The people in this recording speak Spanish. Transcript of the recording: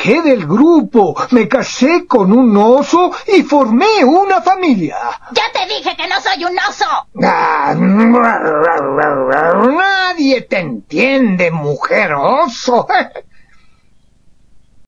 alejé del grupo, me casé con un oso y formé una familia. ¡Ya te dije que no soy un oso! Nadie te entiende, mujer oso.